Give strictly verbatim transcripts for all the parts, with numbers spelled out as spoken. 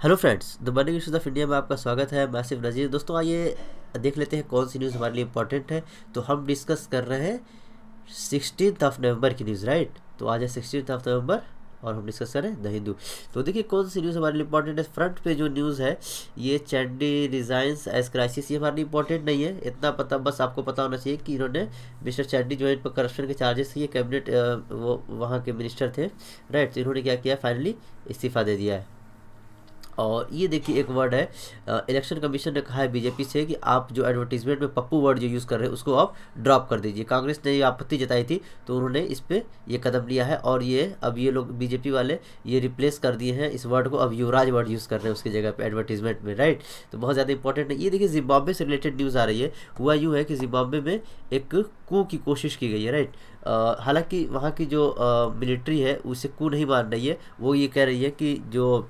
Hello friends, the morning news of India में आपका स्वागत है। मैं सिर्फ नज़ीर। दोस्तों आइए देख लेते हैं कौन सी न्यूज़ हमारे लिए इंपॉर्टेंट है। तो हम डिस्कस कर रहे हैं सिक्सटीन ऑफ नवंबर की न्यूज़, राइट। तो आज है सिक्सटीन ऑफ नवंबर और हम डिस्कस कर रहे हैं द हिंदू। तो देखिए कौन सी न्यूज़ हमारे लिए इंपॉर्टेंट है। फ्रंट पे जो न्यूज़ है ये चैंडी रिजाइंस एज क्राइसिस, ये हमारे लिए इंपॉर्टेंट नहीं है। इतना पता बस आपको पता होना चाहिए कि इन्होंने मिस्टर चैंडी जो है इन पर करप्शन के चार्जेस, ये कैबिनेट वो वहाँ के मिनिस्टर थे, राइट। तो इन्होंने क्या किया, फाइनली इस्तीफा दे दिया है। और ये देखिए एक वर्ड है, इलेक्शन कमीशन ने कहा है बीजेपी से कि आप जो एडवर्टीजमेंट में पप्पू वर्ड जो यूज़ कर रहे हैं उसको आप ड्रॉप कर दीजिए। कांग्रेस ने ये आपत्ति जताई थी तो उन्होंने इस पर ये कदम लिया है और ये अब ये लोग बीजेपी वाले ये रिप्लेस कर दिए हैं इस वर्ड को, अब युवराज वर्ड यूज़ कर रहे हैं उसकी जगह पे एडवर्टीजमेंट में, राइट। तो बहुत ज़्यादा इंपॉर्टेंट है। ये देखिए जिम्बाब्वे से रिलेटेड न्यूज़ आ रही है। हुआ यूँ है कि जिम्बाब्वे में एक कू की कोशिश की गई है, राइट। हालांकि वहाँ की जो मिलिट्री है उसे कू नहीं मान रही है। वो ये कह रही है कि जो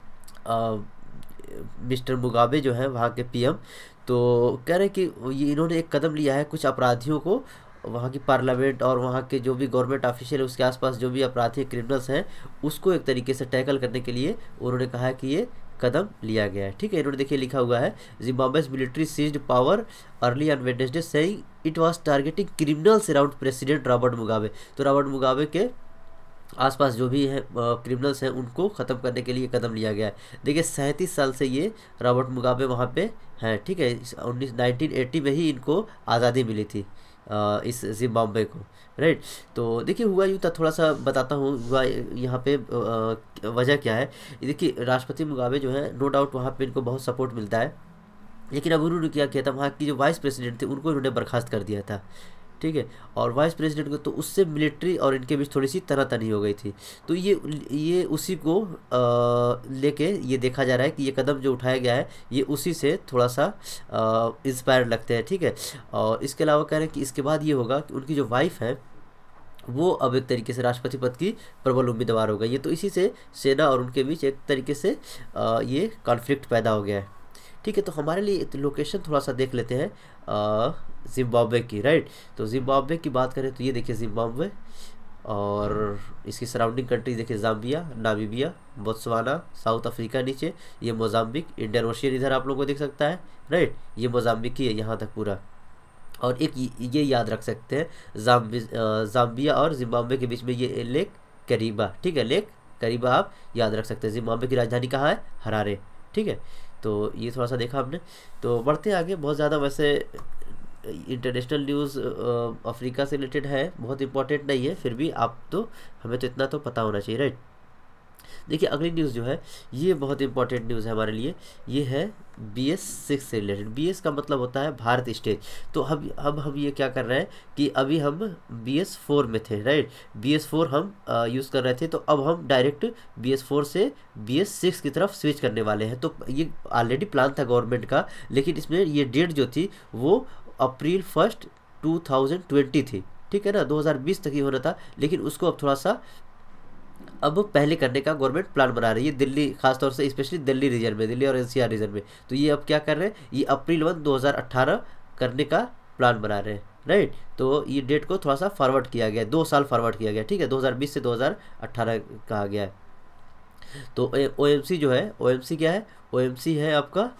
मिस्टर मुगाबे जो है वहाँ के पीएम, तो कह रहे हैं कि ये इन्होंने एक कदम लिया है कुछ अपराधियों को, वहाँ की पार्लियामेंट और वहाँ के जो भी गवर्नमेंट ऑफिशियल है उसके आसपास जो भी अपराधी क्रिमिनल्स हैं उसको एक तरीके से टैकल करने के लिए उन्होंने कहा है कि ये कदम लिया गया है, ठीक है। इन्होंने देखिए लिखा हुआ है Zimbabwe's military seized power early on Wednesday saying it was targeting criminals around president Robert Mugabe. तो रॉबर्ट मुगाबे के आसपास जो भी है क्रिमिनल्स हैं उनको ख़त्म करने के लिए कदम लिया गया है। देखिए सैंतीस साल से ये रॉबर्ट मुगाबे वहाँ पे हैं, ठीक है। उन्नीस नाइनटीन एट्टी में ही इनको आज़ादी मिली थी आ, इस जिम्बाब्वे को, राइट। तो देखिए हुआ यूँ था, थोड़ा सा बताता हूँ हुआ यहाँ पे आ, वजह क्या है। देखिए राष्ट्रपति मुगाबे जो है नो डाउट वहाँ पे इनको बहुत सपोर्ट मिलता है, लेकिन अब उन्होंने क्या किया था, वहाँ की जो वाइस प्रेसिडेंट थे उनको इन्होंने बर्खास्त कर दिया था, ठीक है। और वाइस प्रेसिडेंट को तो उससे मिलिट्री और इनके बीच थोड़ी सी तनातनी हो गई थी। तो ये ये उसी को लेके ये देखा जा रहा है कि ये कदम जो उठाया गया है ये उसी से थोड़ा सा इंस्पायर लगते हैं, ठीक है। और इसके अलावा कह रहे हैं कि इसके बाद ये होगा कि उनकी जो वाइफ है वो अब एक तरीके से राष्ट्रपति पद की प्रबल उम्मीदवार हो गई है। तो इसी से सेना और उनके बीच एक तरीके से आ, ये कॉन्फ्लिक्ट पैदा हो गया है, ठीक है। तो हमारे लिए लोकेशन थोड़ा सा देख लेते हैं जिम्बाब्वे की, राइट। तो जिम्बाब्वे की बात करें तो ये देखिए जिम्बाब्वे और इसकी सराउंडिंग कंट्री देखिए Zambia, Namibia, Botswana, South Africa नीचे, ये मोजाम्बिक, इंडियन ओशियन इधर आप लोगों को दिख सकता है, राइट। ये मोजाम्बिक ही है यहाँ तक पूरा। और एक ये याद रख सकते हैं जाम्बी जाम्बिया और जिम्बाब्वे के बीच में ये लेक करीबा, ठीक है। लेक करीबा आप याद रख सकते हैं। जिम्बाब्वे की राजधानी कहाँ है, हरारे, ठीक है। तो ये थोड़ा सा देखा हमने। तो बढ़ते आगे, बहुत ज़्यादा वैसे इंटरनेशनल न्यूज़ अफ्रीका से रिलेटेड है, बहुत इंपॉर्टेंट नहीं है, फिर भी आप तो हमें तो इतना तो पता होना चाहिए, राइट। देखिए अगली न्यूज़ जो है ये बहुत इंपॉर्टेंट न्यूज़ है हमारे लिए। ये है बी एस सिक्स से रिलेटेड। बी एस का मतलब होता है भारत स्टेज। तो हम अब हम ये क्या कर रहे हैं कि अभी हम बी एस फोर में थे, राइट। बी एस फोर हम यूज़ कर रहे थे, तो अब हम डायरेक्ट बी एस फोर से बी एस सिक्स की तरफ स्विच करने वाले हैं। तो ये ऑलरेडी प्लान था गवर्नमेंट का, लेकिन इसमें ये डेट जो थी वो April first two thousand twenty थी, ठीक है ना। दो हज़ार बीस तक ही होना था, लेकिन उसको अब थोड़ा सा अब पहले करने का गवर्नमेंट प्लान बना रही है दिल्ली, खासतौर से स्पेशली दिल्ली रीजन में, दिल्ली और एनसीआर रीजन में। तो ये अब क्या कर रहे हैं, ये अप्रैल वन दो हज़ार अट्ठारह करने का प्लान बना रहे हैं, राइट। तो ये डेट को थोड़ा सा फॉरवर्ड किया गया है, दो साल फॉरवर्ड किया गया, ठीक है। दो हज़ार बीस से दो हज़ार अट्ठारह कहा गया है। तो ओ एम सी जो है, ओ एम सी क्या है, ओ एम सी है आपका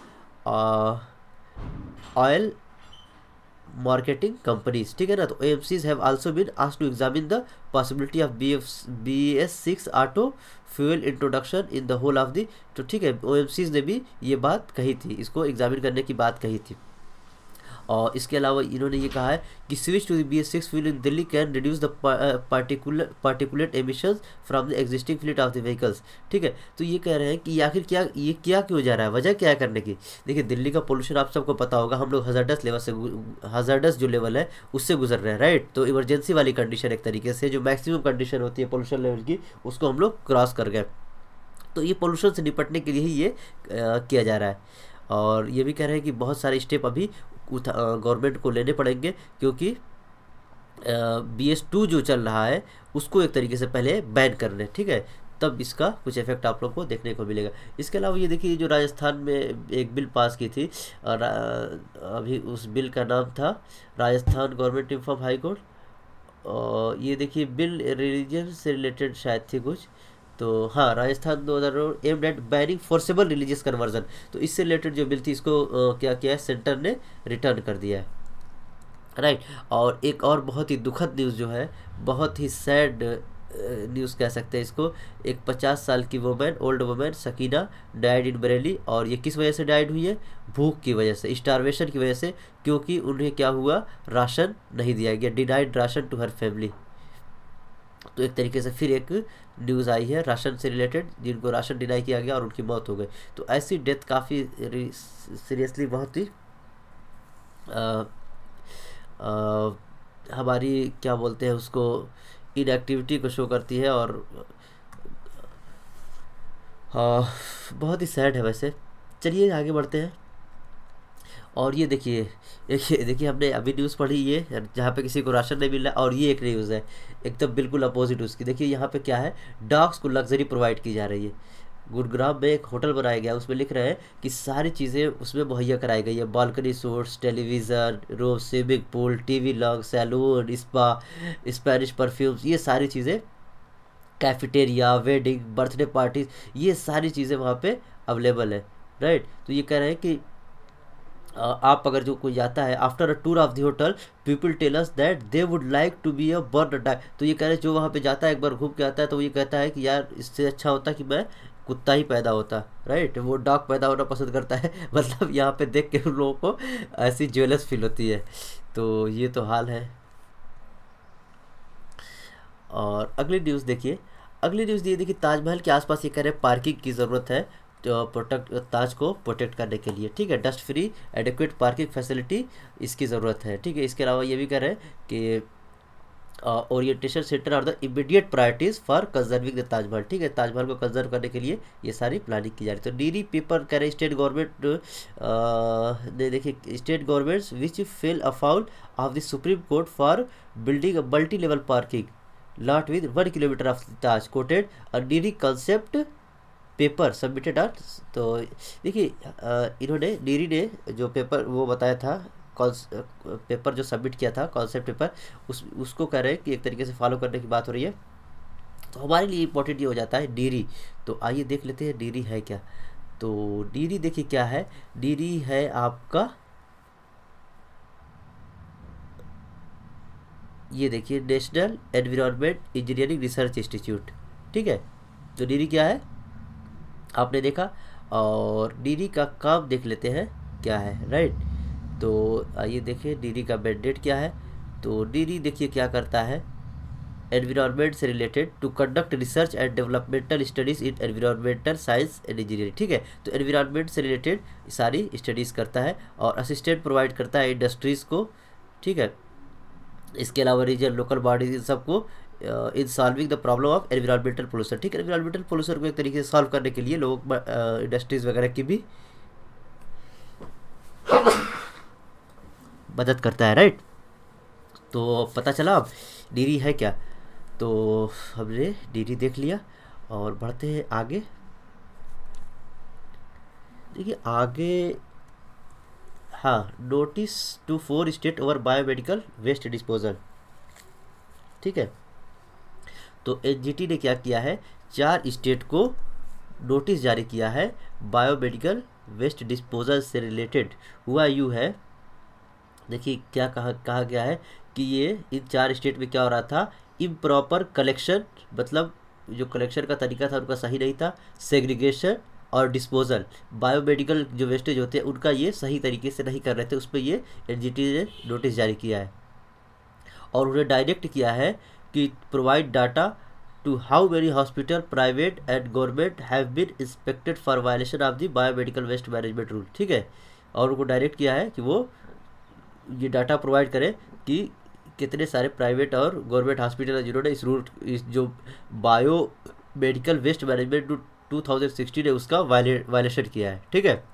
ऑयल मार्केटिंग कंपनीज, ठीक है ना। तो O M Cs have also been asked to examine the possibility of B F B S six auto fuel introduction in the whole of the, तो ठीक है O M Cs ने भी ये बात कही थी, इसको एग्जामिन करने की बात कही थी। और इसके अलावा इन्होंने ये कहा है कि switch to the B S six fuel in Delhi can reduce the particular particulate emissions from the existing fleet of the vehicles, ठीक है। तो ये कह रहे हैं कि आखिर क्या ये क्या क्यों जा रहा है, वजह क्या है करने की। देखिए दिल्ली का पोल्यूशन आप सबको पता होगा, हम लोग हजारडस लेवल से हजारडस जो लेवल है उससे गुजर रहे हैं, राइट। तो इमरजेंसी वाली कंडीशन एक तरीके से जो मैक्सिमम कंडीशन होती है पोल्यूशन लेवल की उसको हम लोग क्रॉस कर गए। तो ये पोल्यूशन से निपटने के लिए ही ये किया जा रहा है। और ये भी कह रहे हैं कि बहुत सारे स्टेप अभी गवर्नमेंट को लेने पड़ेंगे, क्योंकि बी एस टू जो चल रहा है उसको एक तरीके से पहले बैन कर लें, ठीक है। तब इसका कुछ इफेक्ट आप लोग को देखने को मिलेगा। इसके अलावा ये देखिए जो राजस्थान में एक बिल पास की थी, अभी उस बिल का नाम था Rajasthan government reform high court. ये देखिए बिल रिलीजन से रिलेटेड शायद थी कुछ, तो हाँ, राजस्थान दो हज़ार aimed at banning forcible religious conversion. तो इससे रिलेटेड जो बिल थी इसको अ, क्या किया है, सेंटर ने रिटर्न कर दिया है, राइट। और एक और बहुत ही दुखद न्यूज़ जो है, बहुत ही सैड न्यूज़ कह सकते हैं इसको, एक पचास साल की women, old women Sakina died in Bareilly. और ये किस वजह से डाइड हुई है, भूख की वजह से, स्टारवेशन की वजह से, क्योंकि उन्हें क्या हुआ, राशन नहीं दिया गया, denied ration to her family. तो एक तरीके से फिर एक न्यूज़ आई है राशन से रिलेटेड, जिनको राशन डिनाई किया गया और उनकी मौत हो गई। तो ऐसी डेथ काफ़ी सीरियसली बहुत ही आ, आ, हमारी क्या बोलते हैं उसको, इनएक्टिविटी को शो करती है, और आ, बहुत ही सैड है वैसे। चलिए आगे बढ़ते हैं। और ये देखिए, देखिए देखिए हमने अभी न्यूज़ पढ़ी ये, जहाँ पे किसी को राशन नहीं मिल रहा है, और ये एक न्यूज़ है एकदम बिल्कुल अपोजिट उसकी। देखिए यहाँ पे क्या है, डॉग्स को लग्जरी प्रोवाइड की जा रही है। गुरुग्राम में एक होटल बनाया गया, उसमें लिख रहे हैं कि सारी चीज़ें उसमें मुहैया कराई गई है, balcony suites, television room, swimming pool, TV log, salon, spa, Spanish perfumes, ये सारी चीज़ें, कैफेटेरिया, वेडिंग, बर्थडे पार्टीज, ये सारी चीज़ें वहाँ पे अवेलेबल है, राइट। तो ये कह रहे हैं कि अ, आप अगर जो कोई जाता है, after a tour of the hotel people tell us that they would like to be a bird die. तो ये कह रहे हैं जो वहाँ पे जाता है, एक बार घूम के आता है, तो ये कहता है कि यार इससे अच्छा होता कि मैं कुत्ता ही पैदा होता, राइट। वो डॉग पैदा होना पसंद करता है मतलब यहाँ पे देख के उन लोगों को ऐसी ज्वेलस फील होती है। तो ये तो हाल है। और अगली न्यूज़ देखिए, अगली न्यूज़ ये देखिए, ताजमहल के आसपास ये कह रहे हैं पार्किंग की ज़रूरत है, तो प्रोटेक्ट ताज को प्रोटेक्ट करने के लिए, ठीक है। Dust free adequate parking facility इसकी ज़रूरत है, ठीक है। इसके अलावा ये भी कह रहे हैं कि orientation centre are the immediate priorities for conserving the Taj Mahal, ठीक है। ताजमहल को कंजर्व करने के लिए ये सारी प्लानिंग की जा रही है। तो डीरी पेपर कह रहे हैं स्टेट गवर्नमेंट ने, देखिए state governments which fell afoul of the supreme court for building a multi level parking lot with one kilometre of Taj quoted a dairy concept paper submitted are. तो देखिए इन्होंने, डीरी ने जो पेपर वो बताया था, पेपर जो सबमिट किया था, कॉन्सेप्ट पेपर, उस उसको कह रहे हैं कि एक तरीके से फॉलो करने की बात हो रही है। तो हमारे लिए इंपॉर्टेंट ये हो जाता है डीरी। तो आइए देख लेते हैं डीरी है क्या। तो डीरी देखिए क्या है, डीरी है आपका, ये देखिए national environment engineering research institute, ठीक है। तो डीरी क्या है आपने देखा, और डीरी का काम देख लेते हैं क्या है, राइट। तो आइए देखें डीरी का मैंडेट क्या है। तो डीरी देखिए क्या करता है, एनवायरनमेंट से related to conduct research and developmental studies in environmental science and engineering, ठीक है। तो एनवायरनमेंट से रिलेटेड सारी स्टडीज़ करता है और असिस्टेंट प्रोवाइड करता है इंडस्ट्रीज़ को, ठीक है। इसके अलावा रीजन लोकल बॉडीज इन सबको in solving the problem of environmental pollution, ठीक है। एनवायरमेंटल पोल्यूशन को एक तरीके से सॉल्व करने के लिए लोग इंडस्ट्रीज वगैरह की भी मदद करता है, राइट। तो पता चला अब डीरी है क्या। तो हमने डीरी देख लिया और बढ़ते हैं आगे। देखिए आगे, हाँ, notice to four state over biomedical waste disposal, ठीक है। तो एनजीटी ने क्या किया है, चार स्टेट को नोटिस जारी किया है बायोमेडिकल वेस्ट डिस्पोजल से रिलेटेड। हुआ यूँ है, देखिए क्या कहा कहा गया है कि ये इन चार स्टेट में क्या हो रहा था, इम्प्रॉपर कलेक्शन, मतलब जो कलेक्शन का तरीका था उनका सही नहीं था, सेग्रीगेशन और डिस्पोजल, बायोमेडिकल जो वेस्टेज होते हैं उनका ये सही तरीके से नहीं कर रहे थे, उस पर ये एनजीटी ने नोटिस जारी किया है। और उन्हें डायरेक्ट किया है कि provide data to how many hospital private and government have been inspected for violation of the biomedical waste management rule, ठीक है। और उनको डायरेक्ट किया है कि वो ये डाटा प्रोवाइड करें कि कितने सारे प्राइवेट और गवर्नमेंट हॉस्पिटल हैं जिन्होंने इस रूल, इस जो bio medical waste management two thousand sixteen है उसका वायलेशन किया है, ठीक है।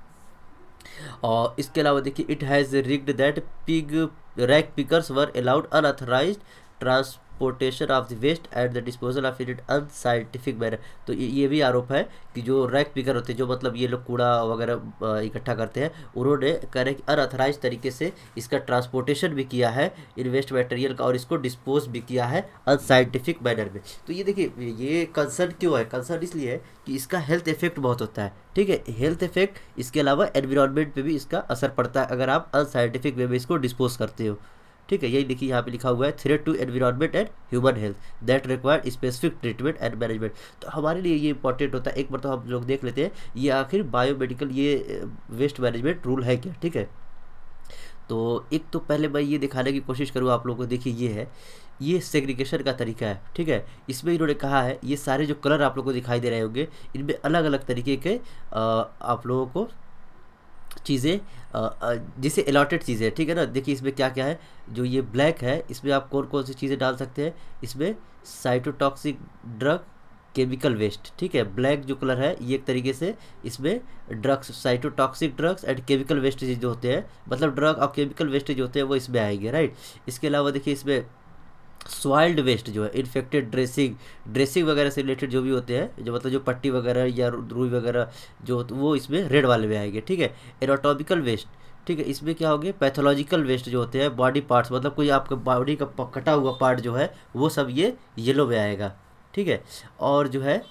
और इसके अलावा देखिए it has rigged that pig rag pickers were allowed unauthorised transportation of the waste at the disposal of it unscientific manner. तो ये ये भी आरोप है कि जो रैक पिकर होते हैं, जो मतलब ये लोग कूड़ा वगैरह इकट्ठा करते हैं, उन्होंने कह रहे हैं कि अनऑथराइज तरीके से इसका ट्रांसपोर्टेशन भी किया है इन वेस्ट मटेरियल का, और इसको डिस्पोज भी किया है अनसाइंटिफिक मैनर में। तो ये देखिए ये कंसर्न क्यों है, कंसर्न इसलिए है कि इसका हेल्थ इफेक्ट बहुत होता है, ठीक है, हेल्थ इफेक्ट, इसके अलावा एनवायरनमेंट पे भी इसका असर पड़ता है अगर आप अनसाइंटिफिक वे में इसको डिस्पोज करते हो, ठीक है। यही देखिए यहाँ पे लिखा हुआ है, threat to environment and human health that required specific treatment and management. तो हमारे लिए ये इंपॉर्टेंट होता है, एक बार तो हम लोग देख लेते हैं ये आखिर बायोमेडिकल ये वेस्ट मैनेजमेंट रूल है क्या, ठीक है। तो एक तो पहले मैं ये दिखाने की कोशिश करूँ आप लोगों को, देखिए ये है, ये सेग्रीगेशन का तरीका है, ठीक है। इसमें इन्होंने कहा है ये सारे जो कलर आप लोगों को दिखाई दे रहे होंगे, इनमें अलग अलग तरीके के आ, आप लोगों को चीज़ें जिसे अलॉटेड चीज़ें, ठीक है ना। देखिए इसमें क्या क्या है, जो ये ब्लैक है इसमें आप कौन कौन सी चीज़ें डाल सकते हैं, इसमें साइटोटॉक्सिक ड्रग, केमिकल वेस्ट, ठीक है। ब्लैक जो कलर है ये एक तरीके से इसमें drugs, cytotoxic drugs and chemical wastage जो होते हैं, मतलब ड्रग और केमिकल वेस्टेज होते हैं वो इसमें आएंगे, राइट। इसके अलावा देखिए इसमें सॉइल्ड वेस्ट जो है, इन्फेक्टेड ड्रेसिंग, ड्रेसिंग वगैरह से रिलेटेड जो भी होते हैं, जो मतलब जो पट्टी वगैरह या रुई वगैरह जो, तो वो इसमें रेड वाले में आएंगे, ठीक है। एनाटॉमिकल वेस्ट, ठीक है, इसमें क्या होंगे, पैथोलॉजिकल वेस्ट जो होते हैं, बॉडी पार्ट्स, मतलब कोई आपका बॉडी का कटा हुआ पार्ट जो है वो सब ये येलो में आएगा, ठीक है। और जो है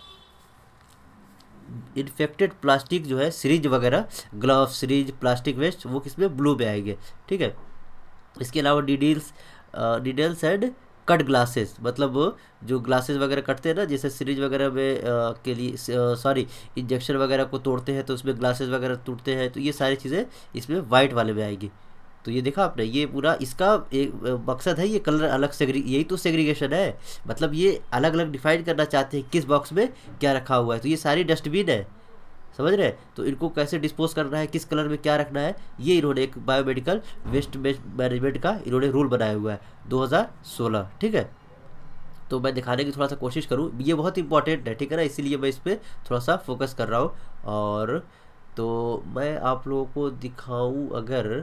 इन्फेक्टेड प्लास्टिक जो है, सीरीज वगैरह, ग्लव, सीरीज, प्लास्टिक वेस्ट, वो किसमें, ब्लू में आएंगे, ठीक है। इसके अलावा needles, needles and cut glasses, मतलब जो ग्लासेस वगैरह कटते हैं ना, जैसे सीरीज वगैरह में आ, के लिए सॉरी इंजेक्शन वगैरह को तोड़ते हैं तो उसमें ग्लासेस वगैरह टूटते हैं, तो ये सारी चीज़ें इसमें वाइट वाले में आएगी। तो ये देखा आपने, ये पूरा इसका एक मकसद है, ये कलर अलग सेग्री, यही तो सेग्रीगेशन है, मतलब ये अलग अलग डिफाइन करना चाहते हैं किस बॉक्स में क्या रखा हुआ है। तो ये सारी डस्टबिन है, समझ रहे हैं, तो इनको कैसे डिस्पोज करना है, किस कलर में क्या रखना है, ये इन्होंने एक बायोमेडिकल वेस्ट मैनेजमेंट का इन्होंने रूल बनाया हुआ है दो हज़ार सोलह, ठीक है। तो मैं दिखाने की थोड़ा सा कोशिश करूँ, ये बहुत इंपॉर्टेंट है, ठीक है ना, इसीलिए मैं इस पर थोड़ा सा फोकस कर रहा हूँ। और तो मैं आप लोगों को दिखाऊँ अगर,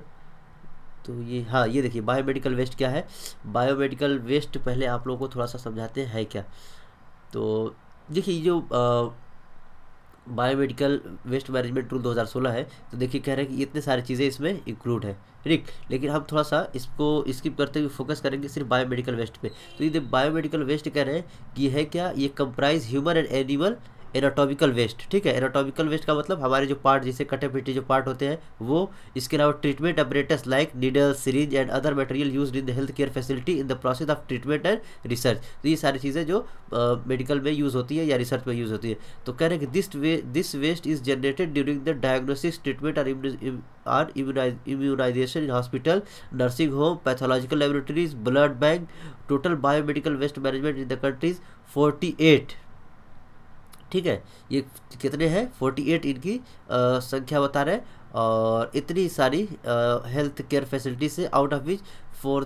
तो ये, हाँ ये देखिए बायोमेडिकल वेस्ट क्या है। बायोमेडिकल वेस्ट पहले आप लोगों को थोड़ा सा समझाते हैं है क्या। तो देखिए जो आ, बायोमेडिकल वेस्ट मैनेजमेंट रूल दो हज़ार सोलह है, तो देखिए कह रहे हैं कि इतने सारी चीज़ें इसमें इंक्लूड है, ठीक, लेकिन हम थोड़ा सा इसको स्किप करते हुए फोकस करेंगे सिर्फ बायोमेडिकल वेस्ट पे। तो ये बायोमेडिकल वेस्ट कह रहे हैं कि है क्या, ये comprise human and animal anatomical waste, ठीक है। एनाटॉमिकल वेस्ट का मतलब हमारे जो पार्ट, जैसे कटे पिटे जो पार्ट होते हैं वो, इसके अलावा treatment apparatus like needle, syringe and other material used in the health care facility in the process of treatment and research. तो ये सारी चीज़ें जो मेडिकल में यूज़ होती है या रिसर्च में यूज़ होती है। तो कह रहे हैं कि this way this waste is generated during the diagnosis, treatment और immunisation in hospital, nursing home, pathological laboratories, blood bank. Total biomedical waste management in the countries forty eight, ठीक है। ये कितने हैं, अड़तालीस इनकी आ, संख्या बता रहे हैं, और इतनी सारी हेल्थ केयर फैसिलिटी से out of which four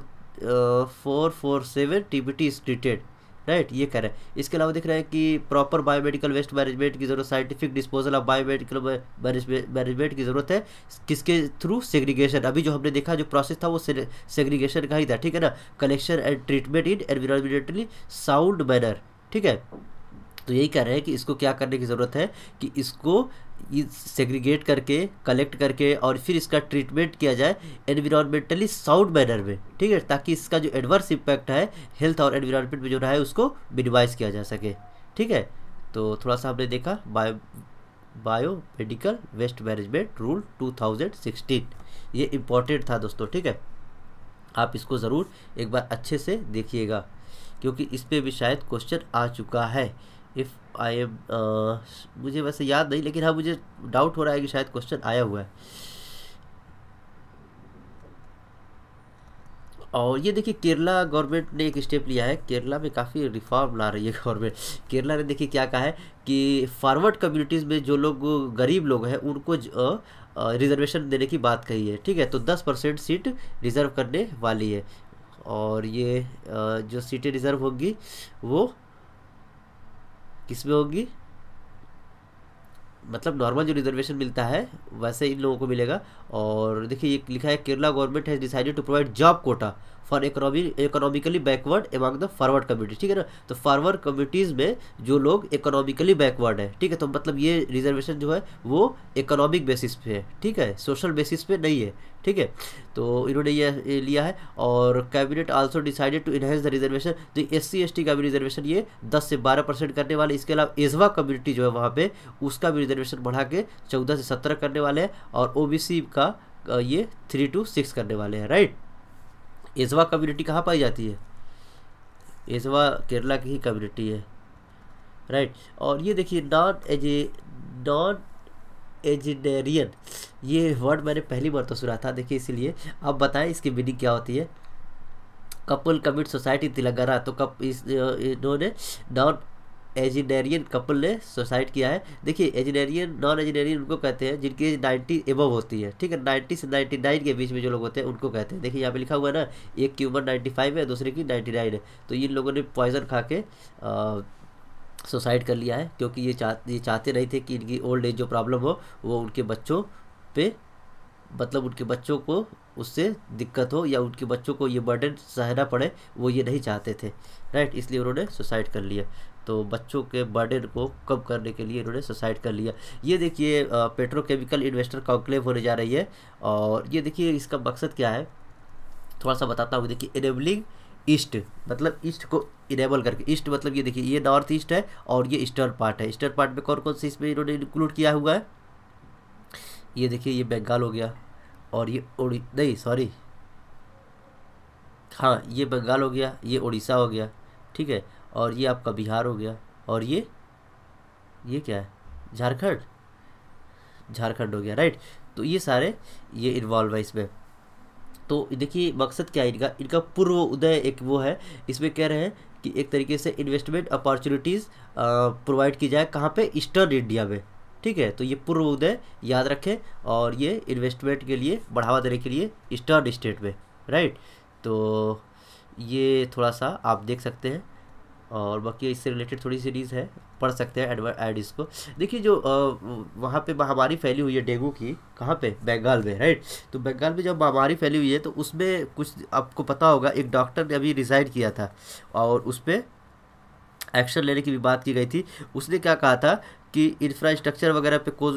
four four seven TBT is treated, right, ये कह रहे हैं। इसके अलावा दिख रहा है कि प्रॉपर बायोमेडिकल वेस्ट मैनेजमेंट की जरूरत, scientific disposal of biomedical management की ज़रूरत है, किसके थ्रू, सेग्रीगेशन। अभी जो हमने देखा जो प्रोसेस था वो सेग्रीगेशन का ही था, ठीक है ना, collection and treatment in environmentally sound manner, ठीक है। तो यही कह रहे हैं कि इसको क्या करने की ज़रूरत है कि इसको सेग्रीगेट करके, कलेक्ट करके, और फिर इसका ट्रीटमेंट किया जाए एनवायरमेंटली साउंड मैनर में, ठीक है, ताकि इसका जो एडवर्स इम्पैक्ट है हेल्थ और एनवायरमेंट में जो रहा है उसको मिनिमाइज किया जा सके, ठीक है। तो थोड़ा सा हमने देखा bio biomedical waste management rule two thousand sixteen, ये इम्पॉर्टेंट था दोस्तों, ठीक है। आप इसको ज़रूर एक बार अच्छे से देखिएगा क्योंकि इस पर भी शायद क्वेश्चन आ चुका है। इफ़ आई एम, मुझे वैसे याद नहीं, लेकिन हाँ मुझे डाउट हो रहा है कि शायद क्वेश्चन आया हुआ है। और ये देखिए केरला गवर्नमेंट ने एक स्टेप लिया है, केरला में काफ़ी रिफॉर्म ला रही है गवर्नमेंट। केरला ने देखिए क्या कहा है कि फॉरवर्ड कम्युनिटीज़ में जो लोग गरीब लोग हैं उनको रिजर्वेशन देने की बात कही है, ठीक है। तो दस परसेंट सीट रिज़र्व करने वाली है, और ये आ, जो सीटें रिज़र्व होंगी वो किस में होगी, मतलब नॉर्मल जो रिजर्वेशन मिलता है वैसे इन लोगों को मिलेगा। और देखिए ये लिखा है Kerala government has decided to provide job quota for economy economically backward among the forward community, ठीक है ना। तो फॉरवर्ड कम्युनिटीज़ में जो लोग इकोनॉमिकली बैकवर्ड है, ठीक है, तो मतलब ये रिजर्वेशन जो है वो इकोनॉमिक बेसिस पे है, ठीक है, सोशल बेसिस पे नहीं है, ठीक है। तो इन्होंने ये लिया है। और cabinet also decided to enhance the reservation, तो एस सी एस टी का भी रिजर्वेशन ये दस से बारह परसेंट करने वाले। इसके अलावा एजवा कम्युनिटी जो है वहाँ पे उसका भी रिजर्वेशन बढ़ा के चौदह से सत्रह करने वाले हैं। और ओ बी सी का ये थ्री टू सिक्स करने वाले हैं, राइट। एजवा कम्युनिटी कहाँ पाई जाती है? एजवा केरला की ही कम्युनिटी है, राइट। और ये देखिए नॉन एजे नॉन एजिटेरियन, ये वर्ड मैंने पहली बार तो सुना था, देखिए इसीलिए अब बताएं इसकी मीनिंग क्या होती है। कपल कमिट सोसाइटी तेलंगाना, तो कप इस इन्होंने नॉन एजिटेरियन कपल ने सुसाइड किया है। देखिए एजिटेरियन नॉन एजिटेरियन उनको कहते हैं जिनकी एज नाइन्टी एबव होती है, ठीक है, नाइन्टी से नाइन्टी नाइन के बीच में जो लोग होते हैं उनको कहते हैं। देखिए यहाँ पे लिखा हुआ है ना, एक की उम्र नाइन्टी फाइव है, दूसरे की नाइन्टी नाइन है। तो इन लोगों ने पॉइजन खा के सुसाइड कर लिया है, क्योंकि ये चाह ये चाहते नहीं थे कि इनकी ओल्ड एज जो प्रॉब्लम हो वो उनके बच्चों पे, मतलब उनके बच्चों को उससे दिक्कत हो या उनके बच्चों को ये बर्डन सहना पड़े, वो ये नहीं चाहते थे, राइट। इसलिए उन्होंने सुसाइड कर लिया। तो बच्चों के बर्डन को कम करने के लिए इन्होंने सुसाइड कर लिया। ये देखिए पेट्रोकेमिकल इन्वेस्टर कॉन्क्लेव होने जा रही है। और ये देखिए इसका मकसद क्या है, थोड़ा सा बताता हूँ। देखिए इनेबलिंग ईस्ट, मतलब ईस्ट को इनेबल करके, ईस्ट मतलब ये देखिए ये नॉर्थ ईस्ट है और ये ईस्टर्न पार्ट है। ईस्टर्न पार्ट में कौन कौन से इसमें इन्होंने इंक्लूड किया हुआ है, ये देखिए ये बंगाल हो गया, और ये ओडी नहीं सॉरी हाँ ये बंगाल हो गया, ये उड़ीसा हो गया, ठीक है, और ये आपका बिहार हो गया, और ये ये क्या है, झारखंड झारखंड हो गया, राइट। तो ये सारे ये इन्वॉल्व है इसमें। तो देखिए मकसद क्या है इनका, इनका पूर्व उदय एक वो है, इसमें कह रहे हैं कि एक तरीके से इन्वेस्टमेंट अपॉर्चुनिटीज़ प्रोवाइड की जाए, कहाँ पे, ईस्टर्न इंडिया में, ठीक है। तो ये पूर्व उदय याद रखें, और ये इन्वेस्टमेंट के लिए बढ़ावा देने के लिए ईस्टर्न स्टेट में, राइट। तो ये थोड़ा सा आप देख सकते हैं, और बाकी इससे रिलेटेड थोड़ी सीरीज़ है, पढ़ सकते हैं एडवर एड इसको। देखिए जो वहाँ पे महामारी फैली हुई है डेंगू की, कहाँ पे, बंगाल में, राइट। तो बंगाल में जब महामारी फैली हुई है तो उसमें कुछ आपको पता होगा, एक डॉक्टर ने अभी रिज़ाइन किया था और उस पर एक्शन लेने की भी बात की गई थी। उसने क्या कहा था कि इंफ्रास्ट्रक्चर वगैरह पे को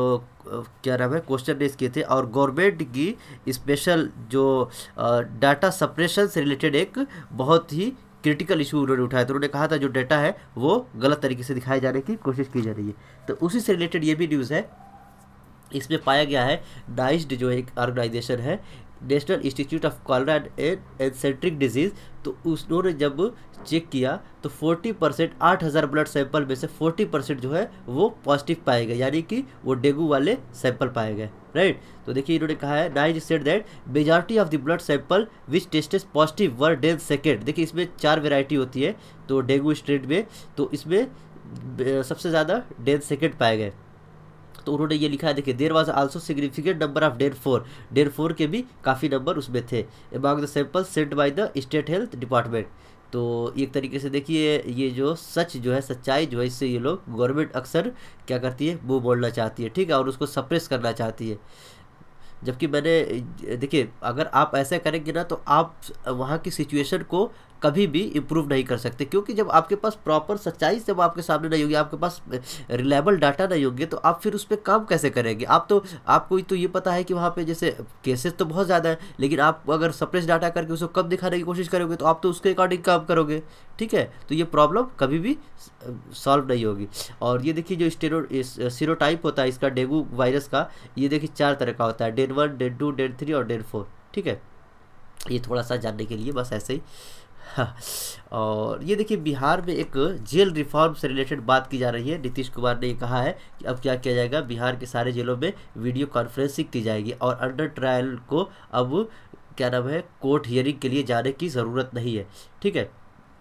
क्या नाम है क्वेश्चन रेज किए थे, और गवर्नमेंट की स्पेशल जो डाटा सप्रेशन से रिलेटेड एक बहुत ही क्रिटिकल इशू उन्होंने उठाया। तो उन्होंने कहा था जो डाटा है वो गलत तरीके से दिखाए जाने की कोशिश की जा रही है। तो उसी से रिलेटेड ये भी न्यूज़ है, इसमें पाया गया है नाइस्ड जो एक ऑर्गेनाइजेशन है, National Institute of Cholera and Enteric Diseases, तो उन्होंने जब चेक किया तो चालीस परसेंट आठ हज़ार ब्लड सैंपल में से चालीस परसेंट जो है वो पॉजिटिव पाए गए, यानी कि वो डेंगू वाले सैंपल पाए गए, राइट। तो देखिए इन्होंने कहा है NICED said that majority of the blood sample which tested positive were DEN second. देखिए इसमें चार वेराइटी होती है तो डेंगू स्ट्रेन में, तो इसमें सबसे ज़्यादा डेन सेकेंड पाए गए। तो उन्होंने ये लिखा है, देखिए there was also significant number of DEN four, DEN four के भी काफ़ी नंबर उसमें थे among the sample sent by the state health department. तो एक तरीके से देखिए ये जो सच जो है, सच्चाई जो है, इससे ये लोग गवर्नमेंट अक्सर क्या करती है, मुँह बोलना चाहती है, ठीक है, और उसको सप्रेस करना चाहती है। जबकि मैंने देखिए अगर आप ऐसा करेंगे ना तो आप वहाँ की सिचुएशन को कभी भी इम्प्रूव नहीं कर सकते, क्योंकि जब आपके पास प्रॉपर सच्चाई जब आपके सामने नहीं होगी, आपके पास रिलायबल डाटा नहीं होंगे, तो आप फिर उस पर काम कैसे करेंगे। आप तो आपको तो ये पता है कि वहाँ पे जैसे केसेस तो बहुत ज़्यादा है, लेकिन आप अगर सप्रेस डाटा करके उसको कम दिखाने की कोशिश करोगे तो आप तो उसके अकॉर्डिंग काम करोगे, ठीक है। तो ये प्रॉब्लम कभी भी सॉल्व नहीं होगी। और ये देखिए जो स्टेरो सीरोटाइप होता है इसका डेंगू वायरस का, ये देखिए चार तरह का होता है, DEN one, DEN two, DEN three और डेन फोर, ठीक है। ये थोड़ा सा जानने के लिए बस ऐसे ही। हाँ। और ये देखिए बिहार में एक जेल रिफॉर्म से रिलेटेड बात की जा रही है। नीतीश कुमार ने कहा है कि अब क्या किया जाएगा, बिहार के सारे जेलों में वीडियो कॉन्फ्रेंसिंग की जाएगी और अंडर ट्रायल को अब क्या नाम है कोर्ट हियरिंग के लिए जाने की ज़रूरत नहीं है, ठीक है।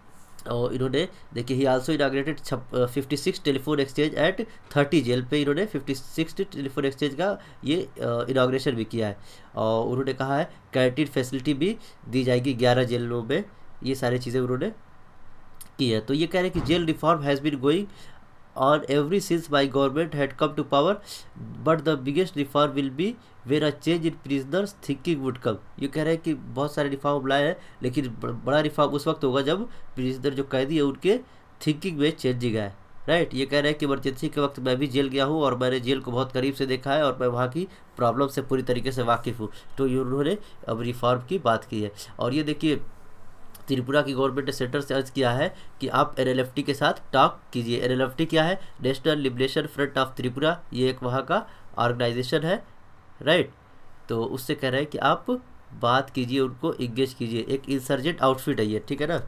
और इन्होंने देखिए he also inaugurated fifty six telephone exchange at thirty jail पे इन्होंने फिफ्टी सिक्स टेलीफोन एक्सचेंज का ये इनाग्रेशन भी किया है। और उन्होंने कहा है कैंटीन फैसिलिटी भी दी जाएगी ग्यारह जेलों में, ये सारी चीज़ें उन्होंने की है। तो ये कह रहे हैं कि jail reform has been going on every since my government had come to power, but the biggest reform will be where a change in prisoners thinking would come. ये कह रहे हैं कि बहुत सारे रिफॉर्म लाए हैं, लेकिन बड़ा रिफॉर्म उस वक्त होगा जब प्रिजनर जो कैदी है उनके थिंकिंग में चेंजिंग आए। राइट, ये कह रहे हैं कि इमरजेंसी के वक्त मैं भी जेल गया हूँ और मैंने जेल को बहुत करीब से देखा है और मैं वहाँ की प्रॉब्लम से पूरी तरीके से वाकिफ़ हूँ। तो ये उन्होंने अब रिफॉर्म की बात की है। और ये देखिए त्रिपुरा की गवर्नमेंट ने सेंटर से अर्ज किया है कि आप एन एल एफ टी के साथ टॉक कीजिए। एन एल एफ टी क्या है? National Liberation Front of Tripura, ये एक वहाँ का ऑर्गेनाइजेशन है। राइट, तो उससे कह रहे हैं कि आप बात कीजिए, उनको इंगेज कीजिए। एक इंसर्जेंट आउटफिट है ये, ठीक है ना।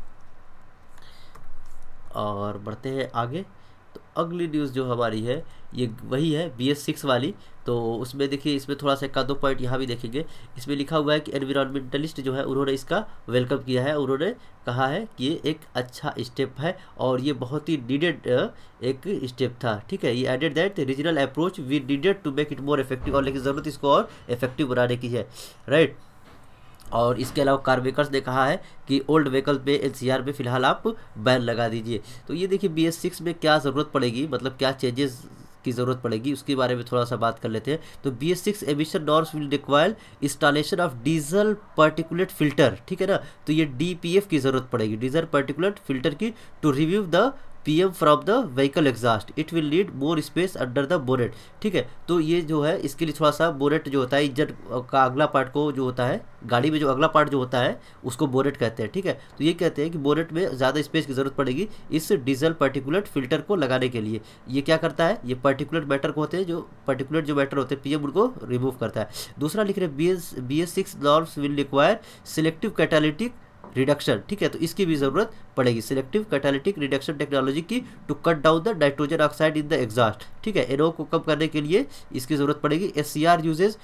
और बढ़ते हैं आगे। तो अगली न्यूज़ जो हमारी है ये वही है बी एस सिक्स वाली। तो उसमें देखिए, इसमें थोड़ा सा एक दो पॉइंट यहाँ भी देखेंगे। इसमें लिखा हुआ है कि एनवायरमेंटलिस्ट जो है उन्होंने इसका वेलकम किया है। उन्होंने कहा है कि ये एक अच्छा स्टेप है और ये बहुत ही नीडेड एक स्टेप था। ठीक है, ये added that regional approach we needed to make it more effective, और लेकिन ज़रूरत इसको और इफेक्टिव बनाने की है। राइट, और इसके अलावा कार मेकर्स ने कहा है कि ओल्ड व्हीकल पे एनसीआर में फ़िलहाल आप बैन लगा दीजिए। तो ये देखिए बी एस सिक्स में क्या ज़रूरत पड़ेगी, मतलब क्या चेंजेस की ज़रूरत पड़ेगी, उसके बारे में थोड़ा सा बात कर लेते हैं। तो B S six emission norms will require installation of diesel particulate filter, ठीक है ना। तो ये डी पी एफ की ज़रूरत पड़ेगी, डीजल पार्टिकुलेट फिल्टर की, to review the P M from the vehicle exhaust. It will need more space under the bonnet. ठीक है, तो ये जो है इसके लिए थोड़ा सा बोनेट जो होता है, इंजन का अगला पार्ट को जो होता है, गाड़ी में जो अगला पार्ट जो होता है उसको बोनेट कहते हैं। ठीक है, तो ये कहते हैं कि बोनेट में ज़्यादा स्पेस की ज़रूरत पड़ेगी इस डीजल पार्टिकुलेट फिल्टर को लगाने के लिए। ये क्या करता है, ये पार्टिकुलेट मैटर को होते हैं, जो पार्टिकुलेट जो मैटर होते हैं पी एम उनको रिमूव करता है। दूसरा लिख रहे B S B S six norms will require selective catalytic reduction. ठीक है, तो इसकी भी ज़रूरत पड़ेगी, सिलेक्टिव कैटालिटिक रिडक्शन टेक्नोलॉजी की, to cut down the nitrogen oxide in the exhaust. ठीक है, एनओ को कम करने के लिए इसकी ज़रूरत पड़ेगी। एस सी आर यूजेज,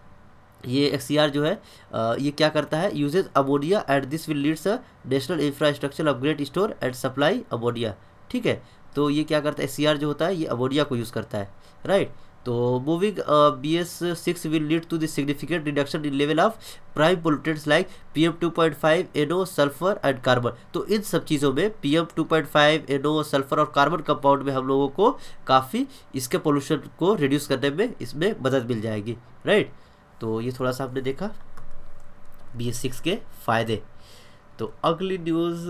ये एक्स सी आर जो है आ, ये क्या करता है, uses ammonia and this will leads a national infrastructure upgrade store and supply ammonia. ठीक है, तो ये क्या करता है, एस सी आर जो होता है ये अमोनिया को यूज़ करता है। राइट, तो moving B S six will lead to the significant reduction in level of prime pollutants like P M two point five, N O, sulphur and carbon. तो इन सब चीज़ों में P M two point five, N O, sulphur और carbon compound में हम लोगों को काफ़ी इसके पोल्यूशन को रिड्यूस करने में इसमें मदद मिल जाएगी। राइट, तो ये थोड़ा सा आपने देखा बी एस सिक्स के फ़ायदे। तो अगली news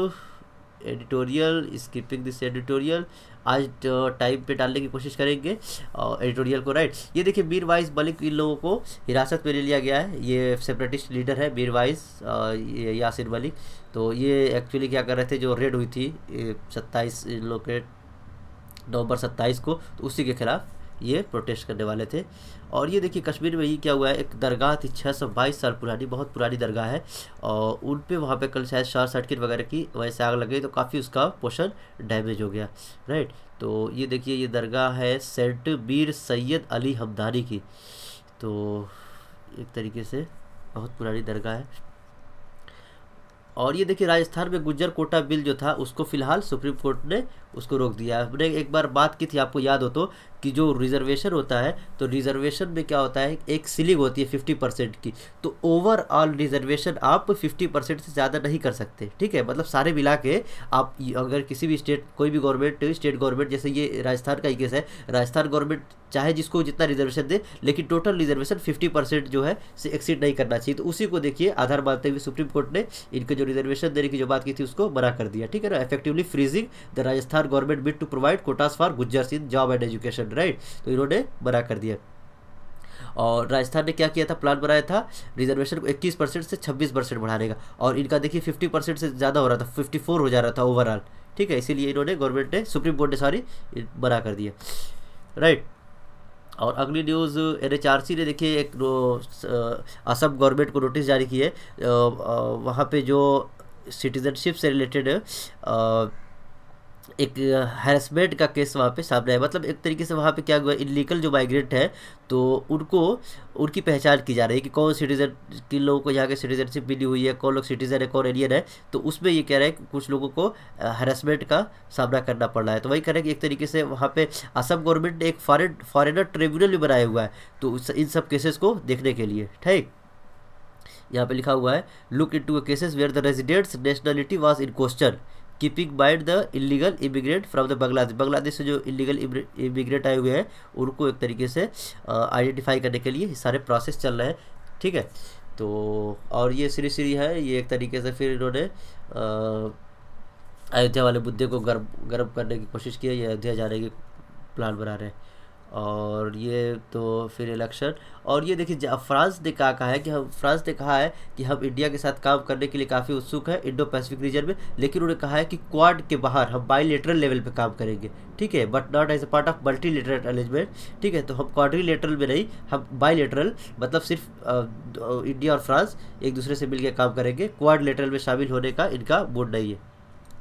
editorial, skipping this editorial, आज टाइम पे डालने की कोशिश करेंगे एडिटोरियल को। राइट, ये देखिए मीरवाइज मलिक, इन लोगों को हिरासत में ले लिया गया है। ये सेपरेटिस्ट लीडर है मीरवाइज यासिर मलिक। तो ये एक्चुअली क्या कर रहे थे, जो रेड हुई थी सत्ताईस लोग के नवंबर सत्ताईस को, तो उसी के खिलाफ ये प्रोटेस्ट करने वाले थे। और ये देखिए कश्मीर में ही क्या हुआ है, एक दरगाह थी छः सौ बाईस साल पुरानी, बहुत पुरानी दरगाह है, और उन पे वहाँ पे कल शायद शॉर्ट सर्किट वगैरह की वजह से आग लग गई, तो काफ़ी उसका पोर्शन डैमेज हो गया। राइट, तो ये देखिए ये दरगाह है सेंट मीर सैयद अली हमदानी की। तो एक तरीके से बहुत पुरानी दरगाह है। और ये देखिए राजस्थान में गुज्जर कोटा बिल जो था उसको फ़िलहाल सुप्रीम कोर्ट ने उसको रोक दिया। हमने एक बार बात की थी, आपको याद हो तो, कि जो रिजर्वेशन होता है, तो रिजर्वेशन में क्या होता है, एक सीलिंग होती है फिफ्टी परसेंट की। तो ओवरऑल रिजर्वेशन आप फिफ्टी परसेंट से ज़्यादा नहीं कर सकते। ठीक है, मतलब सारे मिला के आप अगर किसी भी स्टेट, कोई भी गवर्नमेंट, स्टेट गवर्नमेंट, जैसे ये राजस्थान का ही केस है, राजस्थान गवर्नमेंट चाहे जिसको जितना रिजर्वेशन दे, लेकिन टोटल रिजर्वेशन फिफ्टी परसेंट जो है से एक्सीड नहीं करना चाहिए। तो उसी को देखिए आधार मानते हुए सुप्रीम कोर्ट ने इनके जो रिजर्वेशन देने की जो बात की थी उसको मना कर दिया। ठीक है ना, effectively freezing the Rajasthan government bid to provide quotas for Gujjars in job and education. Right, तो इन्होंने मना कर दिया। और राजस्थान ने क्या किया था, प्लान बनाया था रिजर्वेशन को इक्कीस परसेंट से छब्बीस परसेंट बढ़ाने का, और इनका देखिए फिफ्टी परसेंट से ज़्यादा हो रहा था, फिफ्टी फोर हो जा रहा था ओवरऑल। ठीक है, इसीलिए इन्होंने गवर्नमेंट ने, सुप्रीम कोर्ट ने सॉरी, मना कर दिया। राइट, और अगली news N H R C ने देखिए एक असम गवर्नमेंट को नोटिस जारी की है। वहाँ पे जो सिटीजनशिप से रिलेटेड एक हैरेसमेंट का केस वहाँ पे सामने है। मतलब एक तरीके से वहाँ पे क्या हुआ, इलीगल जो माइग्रेंट है तो उनको, उनकी पहचान की जा रही है कि कौन सिटीज़न, किन लोगों को यहाँ के सिटीजनशिप मिली हुई है, कौन लोग सिटीज़न है, कौन एलियन है। तो उसमें ये कह रहा है कि कुछ लोगों को हैरेसमेंट का सामना करना पड़ रहा है। तो वही कह रहे हैं कि एक तरीके से वहाँ पे असम गवर्नमेंट ने एक फॉरेन फॉरेनर ट्रिब्यूनल भी बनाया हुआ है, तो इन सब केसेस को देखने के लिए। ठीक, यहाँ पे लिखा हुआ है look into cases where the residents nationality was in question, keeping mind the illegal immigrant from the Bangladesh, Bangladesh से जो इलीगल इमिग्रेंट आए हुए हैं उनको एक तरीके से आइडेंटिफाई करने के लिए ये सारे प्रोसेस चल रहे हैं, ठीक है। तो और ये श्री श्री है, ये एक तरीके से फिर इन्होंने अयोध्या वाले मुद्दे को गर्म गर्म करने की कोशिश की है, ये अयोध्या जाने की प्लान बना रहे हैं। और ये तो फिर इलेक्शन, और ये देखिए फ्रांस ने क्या कहा है कि हम फ्रांस ने कहा है कि हम इंडिया के साथ काम करने के लिए काफ़ी उत्सुक है इंडो पैसिफिक रीजन में, लेकिन उन्होंने कहा है कि क्वाड के बाहर हम बाईलेटरल लेवल पे काम करेंगे, ठीक है, but not as a part of multilateral arrangement, ठीक है। तो हम क्वाड्रिलेटरल में नहीं, हम बाईलेटरल मतलब सिर्फ आ, इंडिया और फ्रांस एक दूसरे से मिलकर काम करेंगे, क्वाड्रिलेटरल में शामिल होने का इनका मूड नहीं है।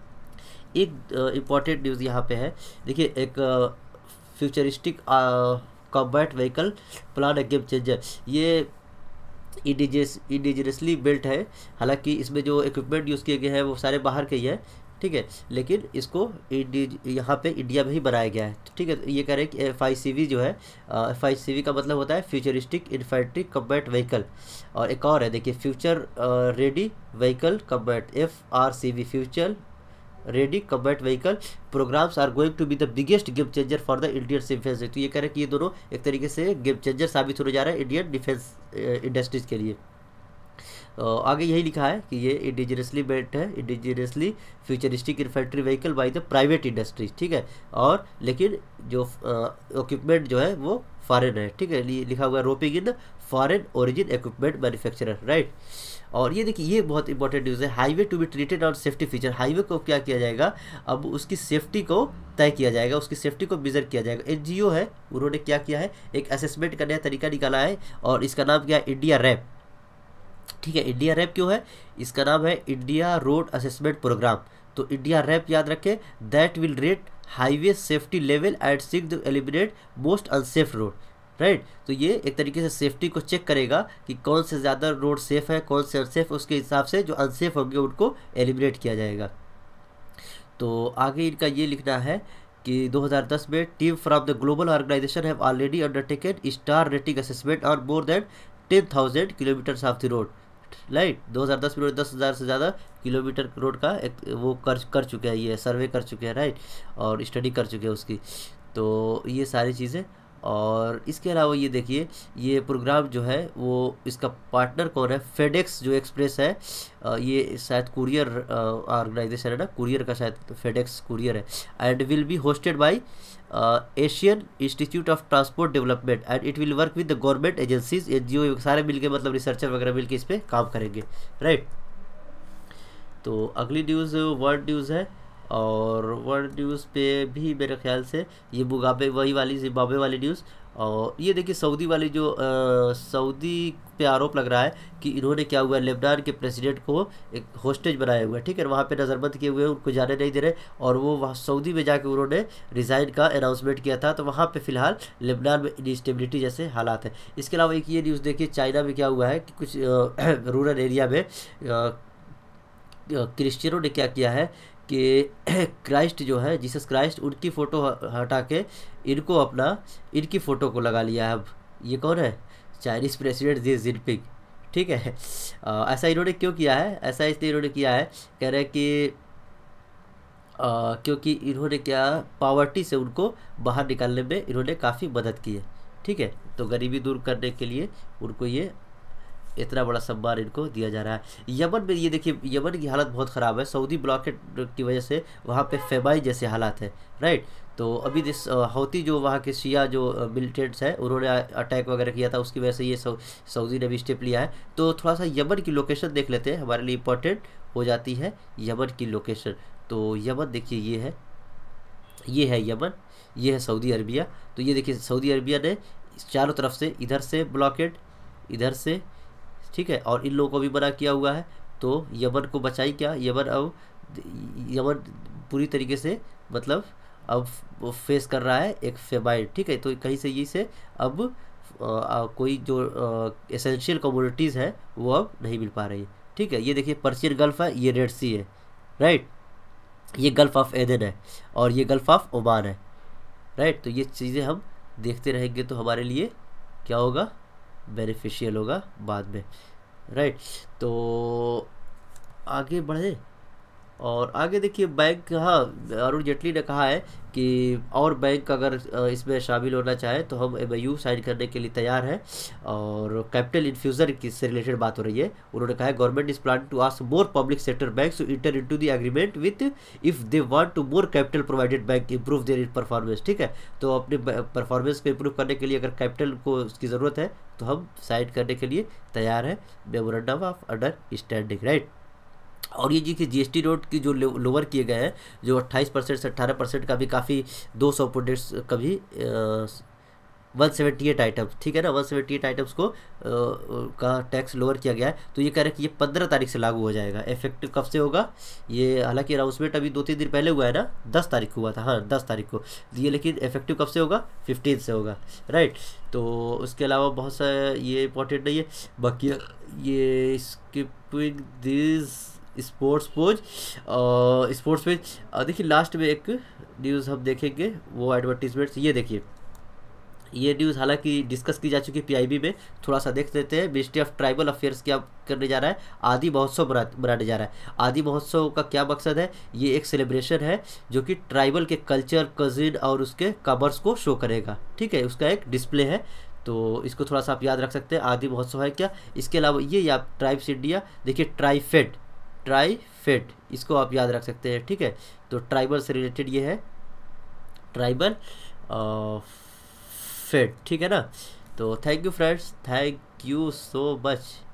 एक इम्पॉर्टेंट न्यूज़ यहाँ पे है, देखिए एक futuristic combat vehicle plan a game changer, ये इंडिजियस इंडिजियसली बिल्ट है, हालांकि इसमें जो इक्विपमेंट यूज़ किए गए हैं वो सारे बाहर के ही हैं, ठीक है, लेकिन इसको यहाँ पे इंडिया में ही बनाया गया है, ठीक है। ये कह रहे हैं कि एफ आई सी वी जो है, एफ आई सी वी का मतलब होता है फ्यूचरिस्टिक इन्फेंट्री कॉम्बैट व्हीकल, और एक और है देखिए future ready vehicle combat, F R C V future ready combat vehicle programmes are going to be the biggest game changer for the Indian defence. तो ये कह रहे हैं कि ये दोनों एक तरीके से गेम चेंजर साबित होने जा रहा है इंडियन डिफेंस इंडस्ट्रीज के लिए। तो आगे यही लिखा है कि ये इंडिजिनसली बिल्ट है, indigenously futuristic infantry vehicle by the private industries, ठीक है, और लेकिन जो इक्विपमेंट जो है वो फॉरेन है, ठीक है, लिखा हुआ है roping in foreign origin equipment manufacturer, right. और ये देखिए ये बहुत इंपॉर्टेंट न्यूज़ है, highway to be treated on safety feature, highway को क्या किया जाएगा, अब उसकी सेफ्टी को तय किया जाएगा, उसकी सेफ्टी को मेजर किया जाएगा। एनजीओ है, उन्होंने क्या किया है, एक असेसमेंट का नया तरीका निकाला है और इसका नाम क्या है, इंडिया रैप, ठीक है। इंडिया रैप क्यों है, इसका नाम है इंडिया रोड असेसमेंट प्रोग्राम। तो इंडिया रैप याद रखें, that will rate highway safety level and seek to eliminate most unsafe road, right. तो ये एक तरीके से सेफ्टी को चेक करेगा कि कौन से ज़्यादा रोड सेफ है, कौन से अनसेफ, उसके हिसाब से जो अनसेफ होंगे उनको एलिमिनेट किया जाएगा। तो आगे इनका ये लिखना है कि दो हज़ार दस में team from the global organisation have already undertaken star rating assessment on more than ten thousand kilometres of the road, right. दो हज़ार दस में दस हज़ार से ज़्यादा किलोमीटर रोड का एक वो कर कर चुके हैं, ये सर्वे कर चुके हैं, राइट, और स्टडी कर चुके हैं उसकी। तो ये सारी चीज़ें, और इसके अलावा ये देखिए ये प्रोग्राम जो है वो इसका पार्टनर कौन है, फेडेक्स जो एक्सप्रेस है, ये शायद कुरियर ऑर्गेनाइजेशन है ना, कुरियर का शायद फेडेक्स कुरियर है, and will be hosted by Asian Institute of Transport Development and it will work with the government agencies, NGO सारे मिलके मतलब रिसर्चर वगैरह मिलके इस पर काम करेंगे, राइट। तो अगली न्यूज़ वर्ल्ड न्यूज़ है, और वर्ल्ड न्यूज़ पे भी मेरे ख्याल से ये मुगाबे वही वाली जिम्बाब्वे वाली न्यूज़, और ये देखिए सऊदी वाली जो आ, सऊदी पे आरोप लग रहा है कि इन्होंने क्या हुआ, लेबनान के प्रेसिडेंट को एक होस्टेज बनाया हुआ है, ठीक है, वहाँ पे नज़रबंद किए हुए हैं, उनको जाने नहीं दे रहे, और वो वहाँ सऊदी में जाके उन्होंने रिज़ाइन का अनाउंसमेंट किया था। तो वहाँ पे फ़िलहाल लेबनान में इंस्टेबिलिटी जैसे हालात है। इसके अलावा एक ये न्यूज़ देखिए चाइना में क्या हुआ है कि कुछ रूरल एरिया में क्रिश्चियनों ने क्या किया है कि क्राइस्ट जो है, जीसस क्राइस्ट, उनकी फ़ोटो हटा के इनको अपना इनकी फ़ोटो को लगा लिया है। अब ये कौन है, चाइनीज़ प्रेसिडेंट शी जिनपिंग, ठीक है। आ, ऐसा इन्होंने क्यों किया है, ऐसा इसलिए इन्होंने किया है, कह रहे हैं कि आ, क्योंकि इन्होंने क्या पावर्टी से उनको बाहर निकालने में इन्होंने काफ़ी मदद की है, ठीक है। तो गरीबी दूर करने के लिए उनको ये इतना बड़ा सम्मान इनको दिया जा रहा है। यमन में ये देखिए यमन की हालत बहुत ख़राब है, सऊदी ब्लॉकेट की वजह से वहाँ पे फेमाई जैसे हालात है, राइट। तो अभी दिस हौती जो वहाँ के शिया जो मिलिटेंट्स हैं उन्होंने अटैक वगैरह किया था, उसकी वजह से ये सऊदी ने भी स्टेप लिया है। तो थोड़ा सा यमन की लोकेशन देख लेते हैं, हमारे लिए इम्पोर्टेंट हो जाती है यमन की लोकेशन। तो यमन देखिए ये है, ये है यमन, ये है सऊदी अरबिया। तो ये देखिए सऊदी अरबिया ने चारों तरफ से, इधर से ब्लॉकेट, इधर से, ठीक है, और इन लोगों को भी मना किया हुआ है। तो यमन को बचाई क्या, यमन अब यमन पूरी तरीके से मतलब अब फेस कर रहा है एक फेमाइन, ठीक है। तो कहीं से ये से अब आ, कोई जो एसेंशियल कमोडिटीज़ है वो अब नहीं मिल पा रही है, ठीक है। ये देखिए पर्शियन गल्फ़ है, ये रेड सी है, राइट, ये गल्फ़ ऑफ एडन है, और ये गल्फ़ ऑफ ओमान है, राइट। तो ये चीज़ें हम देखते रहेंगे तो हमारे लिए क्या होगा, बेनिफिशियल होगा बाद में, राइट। तो आगे बढ़े, और आगे देखिए बैंक, हाँ, अरुण जेटली ने कहा है कि और बैंक अगर अ, इसमें शामिल होना चाहे तो हम एमओयू साइन करने के लिए तैयार हैं। और कैपिटल इन्फ्यूजन की से रिलेटेड बात हो रही है। उन्होंने कहा है government is plan to ask more public sector banks to enter into the agreement with if they want to more capital provided bank improve their performance. ठीक है, तो अपने परफॉर्मेंस को इंप्रूव करने के लिए अगर कैपिटल को उसकी ज़रूरत है तो हम साइन करने के लिए तैयार हैं मेमोरेंडम ऑफ अंडरस्टैंडिंग, राइट। और ये जी कि जीएसटी नोट की जो लोअर किए गए हैं, जो अट्ठाईस परसेंट से अट्ठारह परसेंट का भी काफ़ी, दो सौ प्रोडक्ट्स का भी वन सेवेंटी एट आइटम्स, ठीक है ना, वन सेवेंटी एट आइटम्स को आ, का टैक्स लोअर किया गया है। तो ये कह रहे हैं कि ये पंद्रह तारीख से लागू हो जाएगा। इफेक्टिव कब से होगा ये, हालांकि अनाउंसमेंट अभी दो तीन दिन पहले हुआ है ना, दस तारीख को हुआ था, हाँ दस तारीख को ये, लेकिन इफेक्टिव कब से होगा, फिफ्टीन से होगा, राइट। तो उसके अलावा बहुत सा ये इंपॉर्टेंट नहीं है। बाकी ये skipping this sports pose, sports page, देखिए लास्ट में एक न्यूज़ हम देखेंगे, वो एडवर्टीजमेंट्स, ये देखिए ये न्यूज़ हालांकि डिस्कस की जा चुकी है पीआईबी में, थोड़ा सा देख लेते हैं। मिनिस्ट्री ऑफ ट्राइबल अफेयर्स क्या करने जा रहा है, आदि महोत्सव मनाने जा रहा है। आदि महोत्सव का क्या मकसद है, ये एक सेलिब्रेशन है जो कि ट्राइबल के कल्चर, कजिन और उसके कमर्स को शो करेगा, ठीक है, उसका एक डिस्प्ले है। तो इसको थोड़ा सा आप याद रख सकते हैं, आदि महोत्सव है क्या। इसके अलावा ये आप ट्राइब्स इंडिया, देखिए ट्राइफेड, ट्राइफेड इसको आप याद रख सकते हैं, ठीक है। तो ट्राइबल से रिलेटेड ये है ट्राइबल फेड, ठीक है ना। तो thank you friends, thank you so much.